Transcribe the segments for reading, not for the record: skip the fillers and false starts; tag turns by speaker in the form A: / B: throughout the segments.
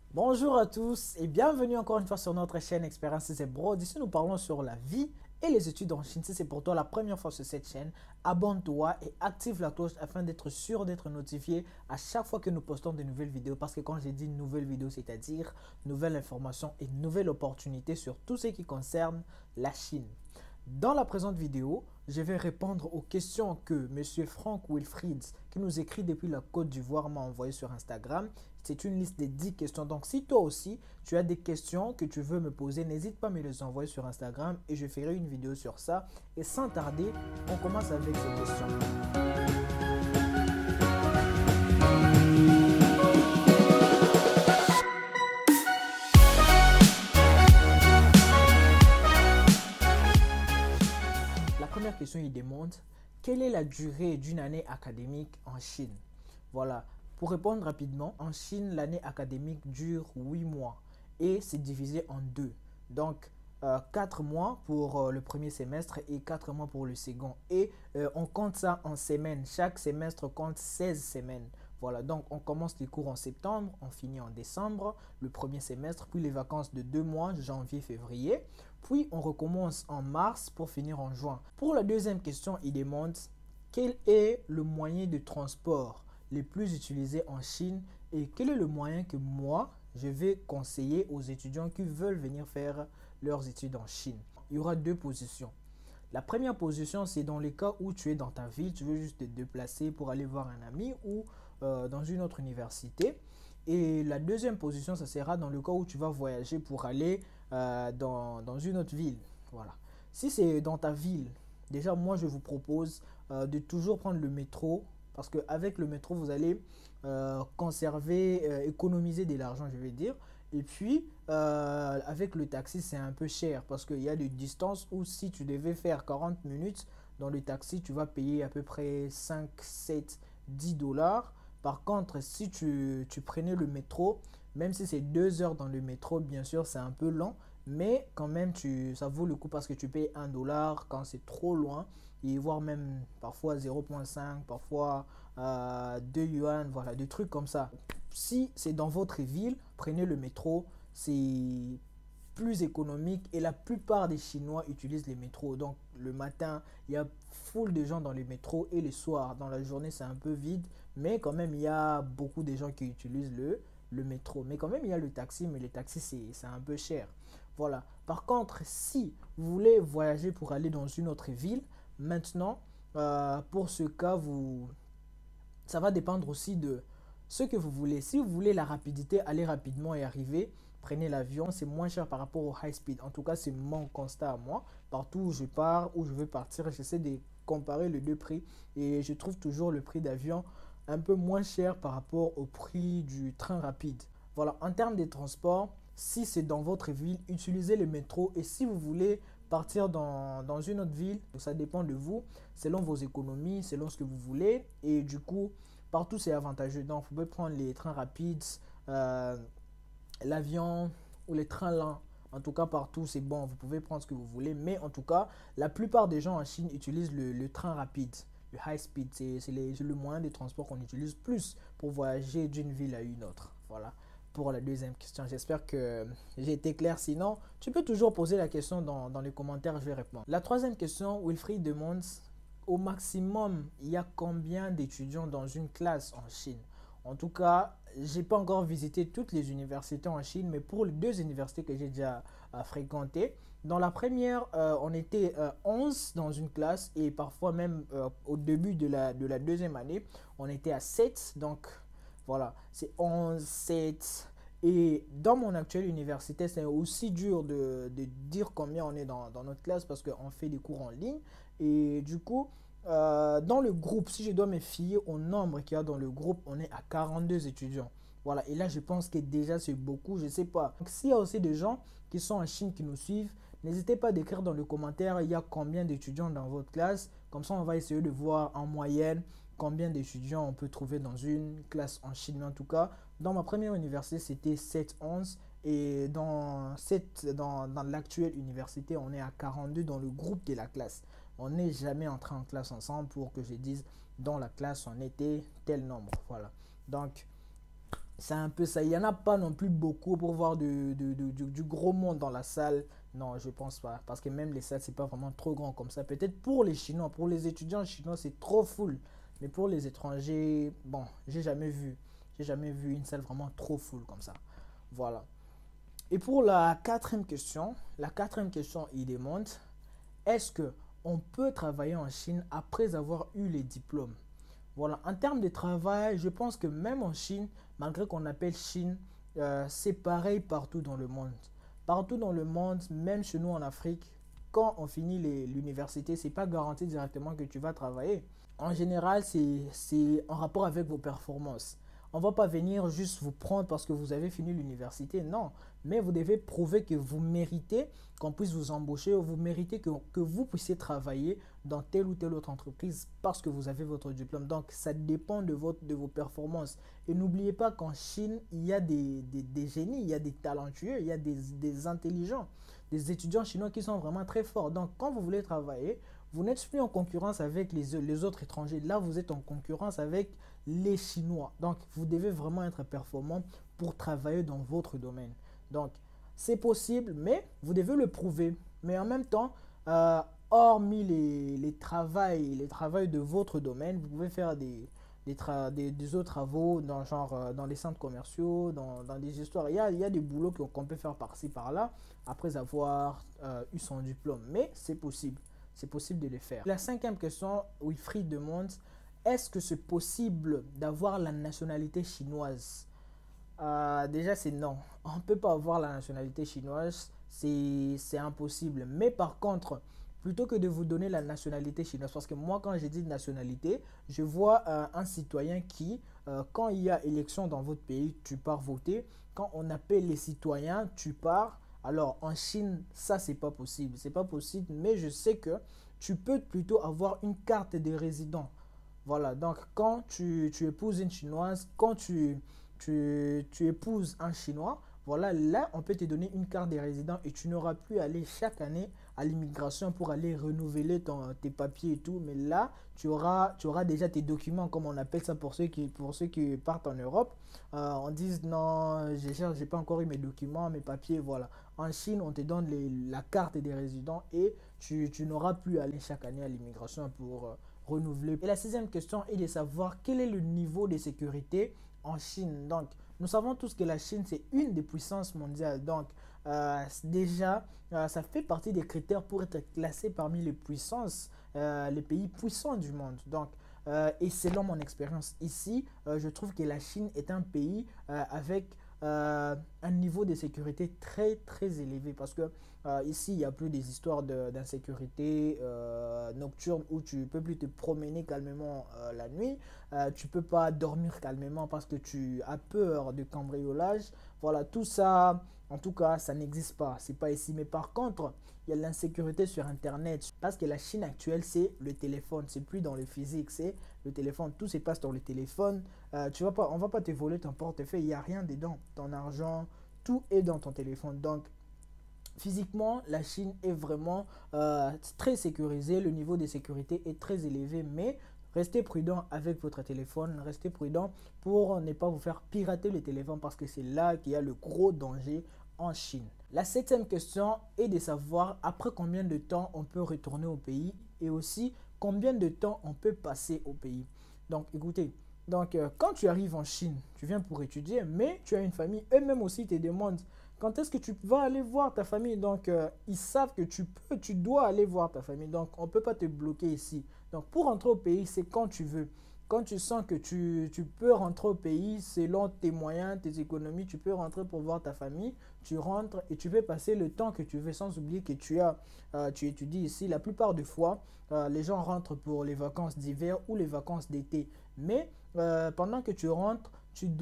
A: Bonjour à tous et bienvenue encore une fois sur notre chaîne Expérience et Broad. Ici, nous parlons sur la vie et les études en Chine. Si c'est pour toi la première fois sur cette chaîne, abonne-toi et active la cloche afin d'être sûr d'être notifié à chaque fois que nous postons de nouvelles vidéos. Parce que quand j'ai dit nouvelles vidéos, c'est-à-dire nouvelles informations et nouvelles opportunités sur tout ce qui concerne la Chine. Dans la présente vidéo, je vais répondre aux questions que M. Frank Wilfried, qui nous écrit depuis la Côte d'Ivoire, m'a envoyé sur Instagram. C'est une liste de 10 questions. Donc, si toi aussi, tu as des questions que tu veux me poser, n'hésite pas à me les envoyer sur Instagram et je ferai une vidéo sur ça. Et sans tarder, on commence avec ces questions. La première question, il demande quelle est la durée d'une année académique en Chine? Voilà. Pour répondre rapidement, en Chine, l'année académique dure 8 mois et c'est divisé en deux. Donc, 4 mois pour le premier semestre et 4 mois pour le second. Et on compte ça en semaines. Chaque semestre compte 16 semaines. Voilà, donc on commence les cours en septembre, on finit en décembre, le premier semestre, puis les vacances de 2 mois, janvier, février. Puis on recommence en mars pour finir en juin. Pour la deuxième question, il demande quel est le moyen de transport les plus utilisés en Chine et quel est le moyen que moi, je vais conseiller aux étudiants qui veulent venir faire leurs études en Chine. Il y aura deux positions. La première position, c'est dans les cas où tu es dans ta ville, tu veux juste te déplacer pour aller voir un ami ou dans une autre université. Et la deuxième position, ça sera dans le cas où tu vas voyager pour aller dans une autre ville. Voilà. Si c'est dans ta ville, déjà moi je vous propose de toujours prendre le métro parce qu'avec le métro, vous allez conserver, économiser de l'argent, je vais dire. Et puis, avec le taxi, c'est un peu cher parce qu'il y a des distances où si tu devais faire 40 minutes dans le taxi, tu vas payer à peu près 5, 7, 10 dollars. Par contre, si tu prenais le métro, même si c'est 2 heures dans le métro, bien sûr, c'est un peu long, mais quand même, ça vaut le coup parce que tu payes 1 dollar quand c'est trop loin, et voire même parfois 0,5, parfois 2 yuan, voilà, des trucs comme ça. Si c'est dans votre ville, prenez le métro, c'est plus économique et la plupart des Chinois utilisent les métros. Donc le matin, il y a foule de gens dans les métros et le soir, dans la journée, c'est un peu vide, mais quand même, il y a beaucoup de gens qui utilisent le métro. Mais quand même, il y a le taxi, mais le taxi, c'est un peu cher. Voilà. Par contre, si vous voulez voyager pour aller dans une autre ville, maintenant, pour ce cas, ça va dépendre aussi de ce que vous voulez. Si vous voulez la rapidité, aller rapidement et arriver, prenez l'avion, c'est moins cher par rapport au high speed. En tout cas, c'est mon constat à moi. Partout où je pars, où je veux partir, j'essaie de comparer les deux prix et je trouve toujours le prix d'avion un peu moins cher par rapport au prix du train rapide. Voilà, en termes de transport, si c'est dans votre ville, utilisez le métro et si vous voulez partir dans une autre ville, ça dépend de vous, selon vos économies, selon ce que vous voulez et du coup, partout c'est avantageux. Donc, vous pouvez prendre les trains rapides, euh, l'avion ou les trains lents. En tout cas, partout, c'est bon. Vous pouvez prendre ce que vous voulez. Mais en tout cas, la plupart des gens en Chine utilisent le train rapide, le high speed. C'est le moyen de transport qu'on utilise plus pour voyager d'une ville à une autre. Voilà pour la deuxième question. J'espère que j'ai été clair. Sinon, tu peux toujours poser la question dans les commentaires. Je vais répondre. La troisième question, Wilfried demande au maximum, il y a combien d'étudiants dans une classe en Chine? En tout cas, j'ai pas encore visité toutes les universités en Chine, mais pour les deux universités que j'ai déjà fréquentées, dans la première, on était 11 dans une classe et parfois même au début de la deuxième année, on était à 7. Donc voilà, c'est 11, 7. Et dans mon actuelle université, c'est aussi dur de dire combien on est dans notre classe parce qu'on fait des cours en ligne. Et du coup, dans le groupe, si je dois me fier au nombre qu'il y a dans le groupe, on est à 42 étudiants. Voilà, et là je pense que déjà c'est beaucoup, je ne sais pas. Donc, s'il y a aussi des gens qui sont en Chine qui nous suivent, n'hésitez pas à écrire dans le commentaire il y a combien d'étudiants dans votre classe. Comme ça, on va essayer de voir en moyenne combien d'étudiants on peut trouver dans une classe en Chine. Mais en tout cas, dans ma première université, c'était 7-11. Et dans l'actuelle université, on est à 42 dans le groupe de la classe. On n'est jamais entré en classe ensemble pour que je dise dans la classe on était tel nombre. Voilà. Donc C'est un peu ça. Il n'y en a pas non plus beaucoup pour voir du gros monde dans la salle. Non, je pense pas. Parce que même les salles, c'est pas vraiment trop grand comme ça. Peut-être pour les Chinois, pour les étudiants chinois, c'est trop full. Mais pour les étrangers, bon, j'ai jamais vu. J'ai jamais vu une salle vraiment trop full comme ça. Voilà. Et pour la quatrième question, il demande, est-ce que on peut travailler en Chine après avoir eu les diplômes? Voilà, en termes de travail, je pense que même en Chine, malgré qu'on appelle Chine, c'est pareil partout dans le monde. Partout dans le monde, même chez nous en Afrique, quand on finit l'université, c'est pas garanti directement que tu vas travailler. En général, c'est en rapport avec vos performances. On ne va pas venir juste vous prendre parce que vous avez fini l'université, non. Mais vous devez prouver que vous méritez qu'on puisse vous embaucher ou vous méritez que vous puissiez travailler dans telle ou telle autre entreprise parce que vous avez votre diplôme. Donc, ça dépend de vos performances. Et n'oubliez pas qu'en Chine, il y a des génies, il y a des talentueux, il y a des intelligents, des étudiants chinois qui sont vraiment très forts. Donc, quand vous voulez travailler, vous n'êtes plus en concurrence avec les autres étrangers. Là, vous êtes en concurrence avec les Chinois. Donc, vous devez vraiment être performant pour travailler dans votre domaine. Donc, c'est possible, mais vous devez le prouver. Mais en même temps, hormis les travails de votre domaine, vous pouvez faire des autres travaux dans, genre, dans les centres commerciaux, dans des histoires. Il y a des boulots qu'on peut faire par-ci, par-là, après avoir eu son diplôme. Mais c'est possible. C'est possible de le faire. La cinquième question, Wilfried demande, est-ce que c'est possible d'avoir la nationalité chinoise? Déjà, c'est non. On ne peut pas avoir la nationalité chinoise. C'est impossible. Mais par contre, plutôt que de vous donner la nationalité chinoise, parce que moi, quand j'ai dit nationalité, je vois un citoyen qui, quand il y a élection dans votre pays, tu pars voter. Quand on appelle les citoyens, tu pars. Alors, en Chine, ça, c'est pas possible. C'est pas possible, mais je sais que tu peux plutôt avoir une carte de résident. Voilà, donc quand tu épouses une Chinoise, quand tu épouses un Chinois, voilà, là, on peut te donner une carte de résident et tu n'auras plus à aller chaque année à l'immigration pour aller renouveler tes papiers et tout. Mais là, tu auras déjà tes documents, comme on appelle ça pour ceux qui partent en Europe. On dit non, j'ai pas encore eu mes documents, mes papiers, voilà. En Chine, on te donne la carte des résidents et tu n'auras plus à aller chaque année à l'immigration pour renouveler. Et la sixième question est de savoir quel est le niveau de sécurité en Chine. Donc, nous savons tous que la Chine, c'est une des puissances mondiales. Donc, déjà, ça fait partie des critères pour être classé parmi les puissances, les pays puissants du monde. Donc, et selon mon expérience ici, je trouve que la Chine est un pays avec un niveau de sécurité très très élevé parce que ici il n'y a plus des histoires d'insécurité nocturne où tu peux plus te promener calmement la nuit, tu peux pas dormir calmement parce que tu as peur de cambriolage. Voilà, tout ça, en tout cas, ça n'existe pas, c'est pas ici. Mais par contre, il y a l'insécurité sur Internet parce que la Chine actuelle, c'est le téléphone, c'est plus dans le physique, c'est le téléphone, tout se passe dans le téléphone. On va pas te voler ton portefeuille, il n'y a rien dedans, ton argent, tout est dans ton téléphone. Donc, physiquement, la Chine est vraiment très sécurisée, le niveau de sécurité est très élevé, mais restez prudent avec votre téléphone, restez prudent pour ne pas vous faire pirater le téléphone parce que c'est là qu'il y a le gros danger en Chine. La septième question est de savoir après combien de temps on peut retourner au pays et aussi combien de temps on peut passer au pays. Donc écoutez, quand tu arrives en Chine, tu viens pour étudier, mais tu as une famille, eux-mêmes aussi te demandent quand est-ce que tu vas aller voir ta famille. Donc ils savent que tu dois aller voir ta famille. Donc on ne peut pas te bloquer ici. Donc pour rentrer au pays, c'est quand tu veux. Quand tu sens que tu peux rentrer au pays selon tes moyens, tes économies, tu peux rentrer pour voir ta famille, tu rentres et tu peux passer le temps que tu veux sans oublier que tu étudies ici. La plupart des fois, les gens rentrent pour les vacances d'hiver ou les vacances d'été. Mais pendant que tu rentres,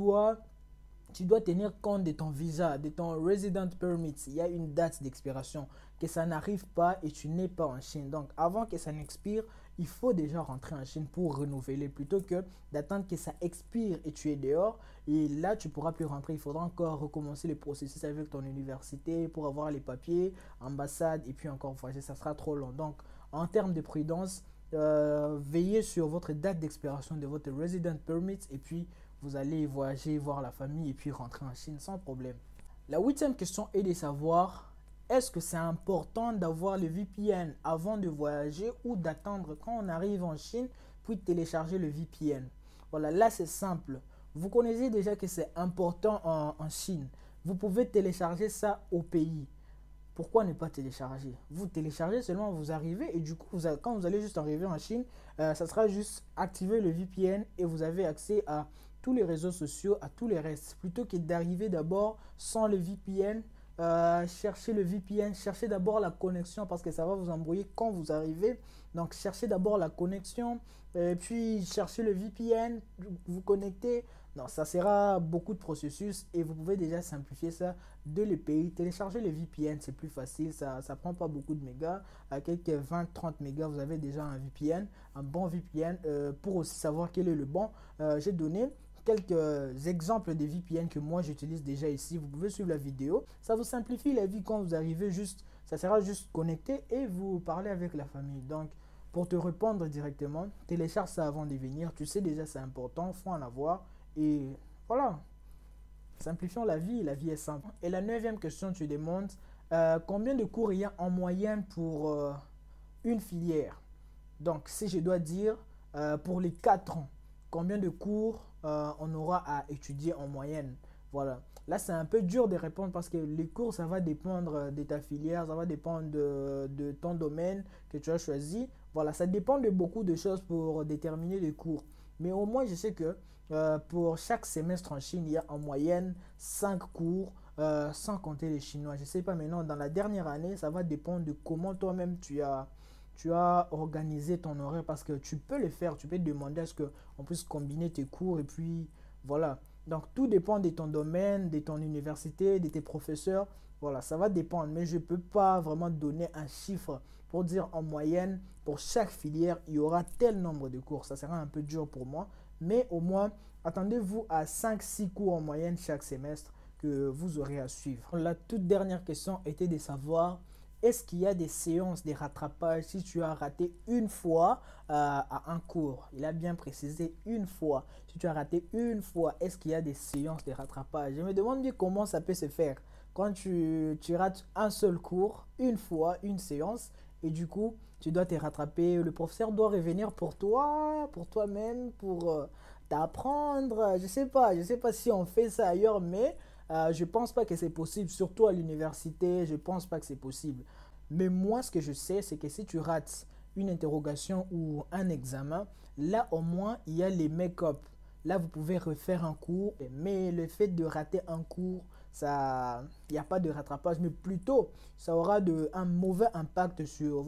A: tu dois tenir compte de ton visa, de ton resident permit. Il y a une date d'expiration, que ça n'arrive pas et tu n'es pas en Chine. Donc, avant que ça n'expire, il faut déjà rentrer en Chine pour renouveler plutôt que d'attendre que ça expire et tu es dehors. Et là, tu ne pourras plus rentrer. Il faudra encore recommencer le processus avec ton université pour avoir les papiers, ambassade et puis encore voyager. Ça sera trop long. Donc, en termes de prudence, veillez sur votre date d'expiration de votre resident permit et puis vous allez voyager, voir la famille et puis rentrer en Chine sans problème. La 8e question est de savoir, est-ce que c'est important d'avoir le VPN avant de voyager ou d'attendre quand on arrive en Chine puis télécharger le VPN? Voilà, là c'est simple. Vous connaissez déjà que c'est important en Chine. Vous pouvez télécharger ça au pays. Pourquoi ne pas télécharger? Vous téléchargez seulement, vous arrivez et du coup, quand vous allez juste arriver en Chine, ça sera juste activer le VPN et vous avez accès à tous les réseaux sociaux, à tous les restes. Plutôt que d'arriver d'abord sans le VPN, chercher le VPN, chercher d'abord la connexion parce que ça va vous embrouiller quand vous arrivez. Donc, cherchez d'abord la connexion, puis chercher le VPN, vous connecter. Non, ça sera beaucoup de processus et vous pouvez déjà simplifier ça de le pays. Télécharger le VPN, c'est plus facile, ça ne prend pas beaucoup de mégas. À quelques 20-30 mégas, vous avez déjà un VPN, un bon VPN. Pour aussi savoir quel est le bon, j'ai donné quelques exemples de VPN que moi j'utilise déjà ici. Vous pouvez suivre la vidéo. Ça vous simplifie la vie quand vous arrivez juste, ça sera juste connecté et vous parlez avec la famille. Donc, pour te répondre directement, télécharge ça avant de venir. Tu sais déjà c'est important, il faut en avoir. Et voilà, simplifions la vie est simple. Et la 9e question, tu demandes combien de cours il y a en moyenne pour une filière. Donc, si je dois dire pour les 4 ans, combien de cours on aura à étudier en moyenne. Voilà. Là, c'est un peu dur de répondre parce que les cours, ça va dépendre de ta filière, ça va dépendre de ton domaine que tu as choisi. Voilà, ça dépend de beaucoup de choses pour déterminer les cours. Mais au moins, je sais que pour chaque semestre en Chine, il y a en moyenne 5 cours, sans compter les Chinois. Je ne sais pas maintenant, dans la dernière année, ça va dépendre de comment toi-même tu as organisé ton horaire parce que tu peux le faire, tu peux demander à ce qu'on puisse combiner tes cours et puis voilà. Donc tout dépend de ton domaine, de ton université, de tes professeurs. Voilà, ça va dépendre, mais je ne peux pas vraiment donner un chiffre pour dire en moyenne, pour chaque filière, il y aura tel nombre de cours. Ça sera un peu dur pour moi, mais au moins, attendez-vous à 5-6 cours en moyenne chaque semestre que vous aurez à suivre. La toute dernière question était de savoir, est-ce qu'il y a des séances de rattrapage si tu as raté une fois à un cours? Il a bien précisé une fois. Si tu as raté une fois, est-ce qu'il y a des séances de rattrapage? Je me demande bien comment ça peut se faire. Quand tu rates un seul cours, une fois, une séance, et du coup, tu dois te rattraper. Le professeur doit revenir pour toi, pour toi-même, pour t'apprendre. Je sais pas si on fait ça ailleurs, mais je pense pas que c'est possible, surtout à l'université, je pense pas que c'est possible. Mais moi, ce que je sais, c'est que si tu rates une interrogation ou un examen, là au moins, il y a les make-up. Là, vous pouvez refaire un cours, mais le fait de rater un cours, ça, il n'y a pas de rattrapage, mais plutôt, ça aura un mauvais impact sur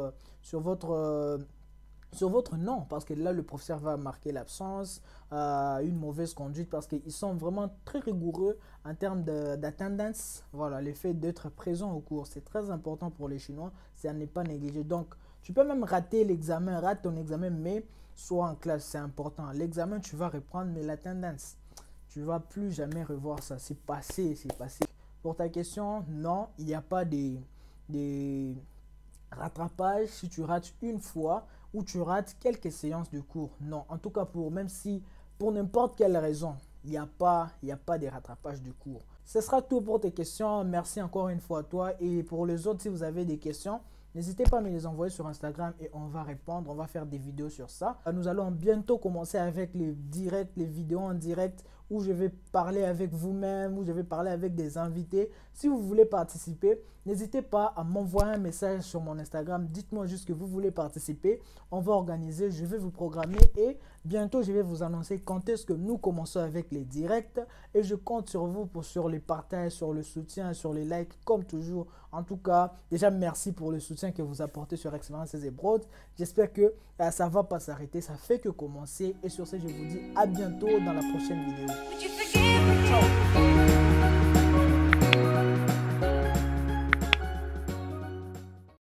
A: votre nom, parce que là, le professeur va marquer l'absence, une mauvaise conduite, parce qu'ils sont vraiment très rigoureux en termes d'attendance. Voilà, le fait d'être présent au cours, c'est très important pour les Chinois, ça n'est pas négligé. Donc, tu peux même rater l'examen, rate ton examen, mais sois en classe, c'est important. L'examen, tu vas reprendre, mais l'attendance, tu ne vas plus jamais revoir ça. C'est passé, c'est passé. Pour ta question, non, il n'y a pas des rattrapage si tu rates une fois ou tu rates quelques séances de cours. Non, en tout cas même si pour n'importe quelle raison, il n'y a pas de rattrapage de cours. Ce sera tout pour tes questions. Merci encore une fois à toi. Et pour les autres, si vous avez des questions, n'hésitez pas à me les envoyer sur Instagram et on va répondre. On va faire des vidéos sur ça. Nous allons bientôt commencer avec les directs, les vidéos en direct où je vais parler avec vous-même, où je vais parler avec des invités. Si vous voulez participer, n'hésitez pas à m'envoyer un message sur mon Instagram. Dites-moi juste que vous voulez participer. On va organiser, je vais vous programmer et bientôt je vais vous annoncer quand est-ce que nous commençons avec les directs. Et je compte sur vous sur les partages, sur le soutien, sur les likes comme toujours. En tout cas, déjà merci pour le soutien que vous apportez sur Expériences Abroad. J'espère que ça ne va pas s'arrêter, ça fait que commencer. Et sur ce, je vous dis à bientôt dans la prochaine vidéo.